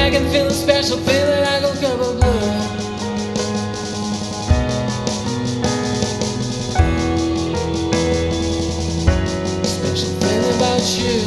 I can feel a special feeling like a cup of blue. Special feeling about you.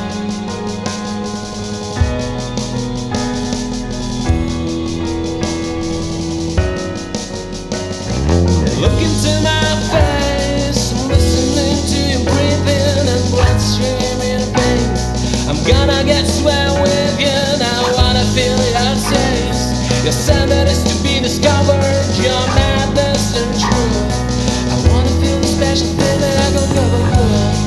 Look into my face, I'm listening to you breathing and bloodstream in your veins. I'm gonna get sweat with you now. I wanna feel your taste. Your sound that is to be discovered, your madness and truth. I wanna feel the special thing that I go cover.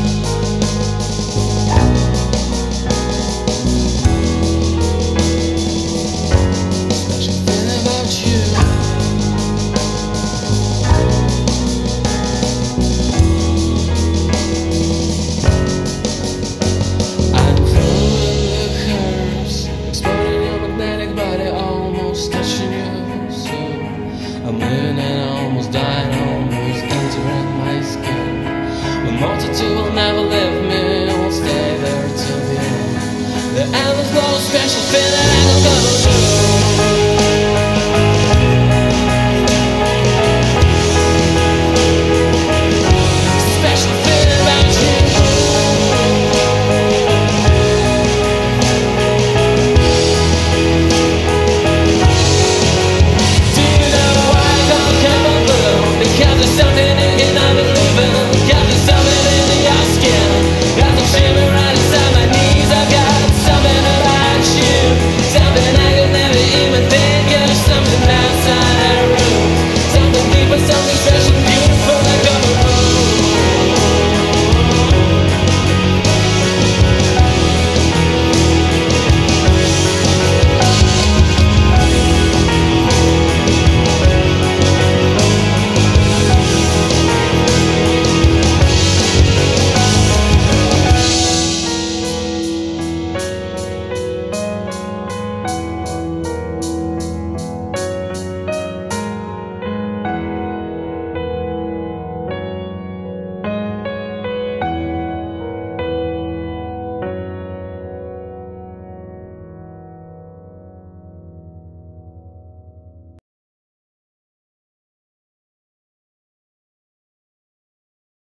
Special thing about you. I'm living and almost dying, almost entering my skin. The multitude will never leave me, I'll stay there till the end. The endless glow, special feeling I can cover.